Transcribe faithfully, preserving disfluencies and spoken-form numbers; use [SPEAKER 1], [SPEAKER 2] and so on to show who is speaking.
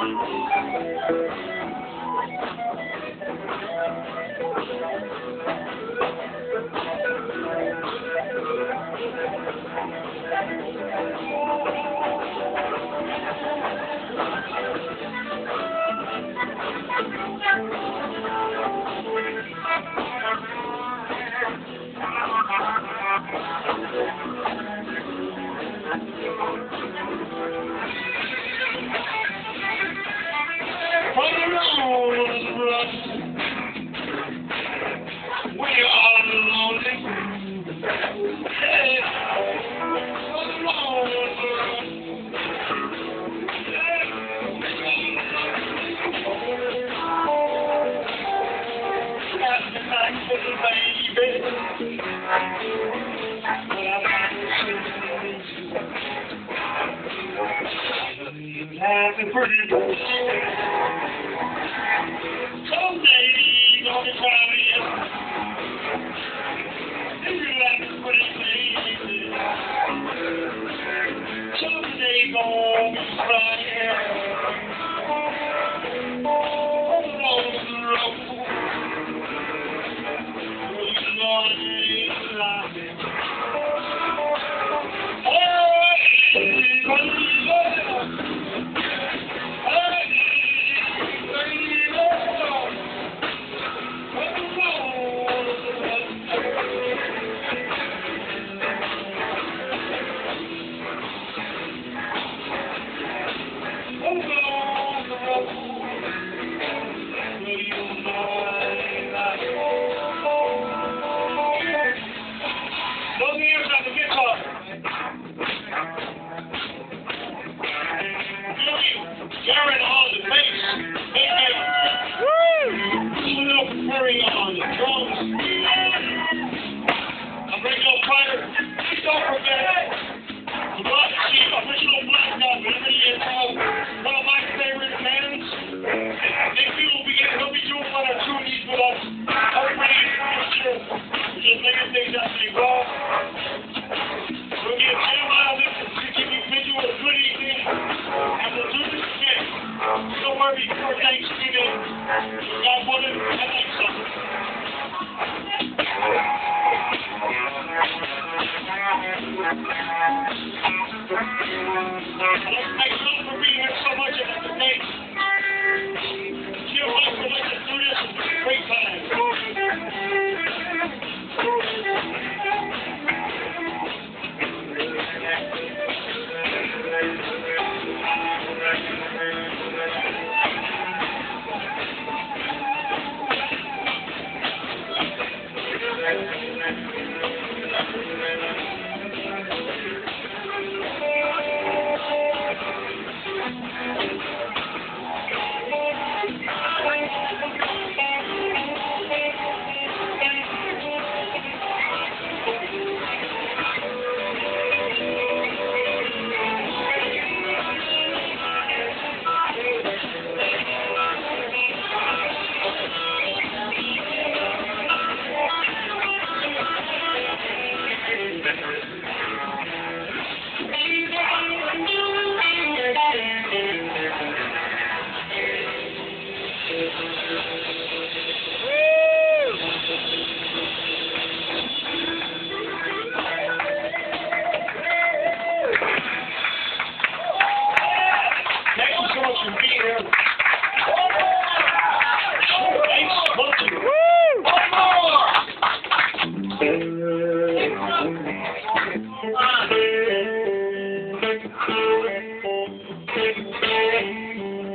[SPEAKER 1] Pretty good. Someday you're gonna try me. You like pretty baby. Someday you're gonna try me. On the road, you're gonna try me. Jared on the bass, amen. Woo! Little Perry on the drums. I'm Ringo Pryor. Please don't forget the Rock Chief, original Black Dog, whenever he is home. One of my favorite bands. Next week we'll be getting, he'll be doing one or two of these with us. Everybody, sure. We're just making things up to go. We'll get a jam out of this. We'll give you visual a good evening. And we'll do this again. Don't worry, before Thanksgiving, God willing, I like something. I'd like to thank Phil for being here so much and the thanks. Feel like we'd like to do this. It's a great time. Thank you.